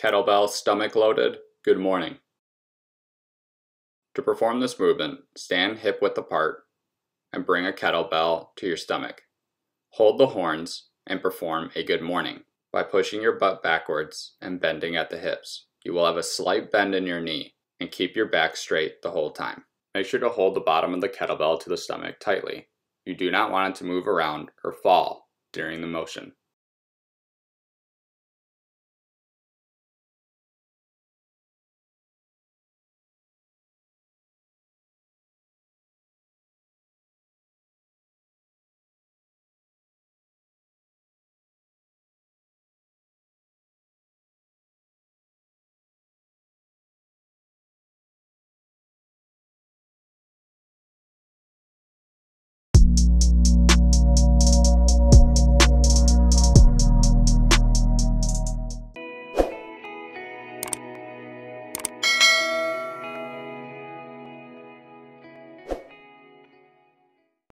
Kettlebell stomach loaded, good morning. To perform this movement, stand hip width apart and bring a kettlebell to your stomach. Hold the horns and perform a good morning by pushing your butt backwards and bending at the hips. You will have a slight bend in your knee and keep your back straight the whole time. Make sure to hold the bottom of the kettlebell to the stomach tightly. You do not want it to move around or fall during the motion.